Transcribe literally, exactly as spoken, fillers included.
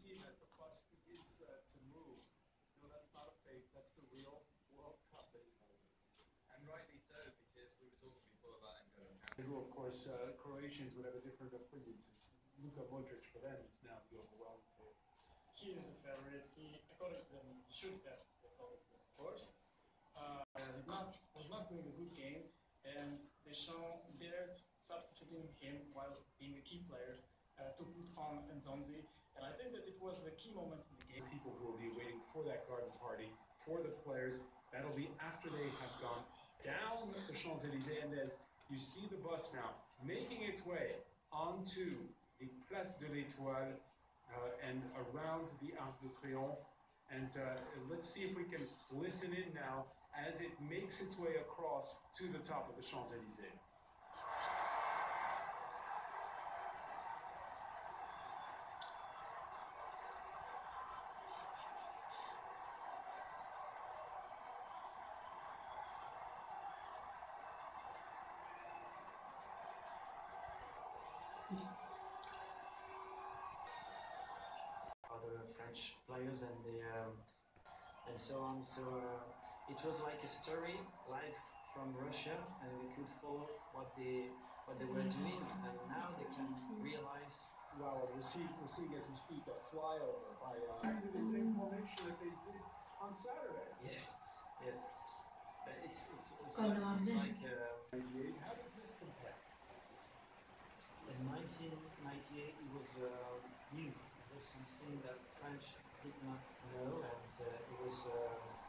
team as the bus begins uh, to move. No, that's not a fake. That's the real World Cup that he's holding. And rightly so, because we were talking before about N'Golo Kante. Who, of course, uh, Croatians would have a different opinion since Luka Modric for them is now the overwhelming favorite. He is the favorite. He, according to them, he should have the favorite, of course. Uh, did not was not doing a good game, and Deschamps dared substituting him while being a key player uh, to put on Nzonzi, and I think that it was a key moment in the game. People who will be waiting for that garden party for the players. That'll be after they have gone down the Champs-Élysées, and as you see the bus now making its way onto the Place de l'Étoile uh, and around the Arc de Triomphe. And uh, let's see if we can listen in now as it makes its way across to the top of the Champs-Élysées. Other French players and the um, and so on. So uh, it was like a story live from Russia, and we could follow what they what they were doing, and now they can realize. Well, we're seeing, we're seeing as we speak a flyover by uh, the same formation that they did on Saturday. Yes, yes. But it's it's it's like, it's like uh, How does this compare? in nineteen ninety-eight it was uh, new. It was something that French did not know, and uh, it was. Uh,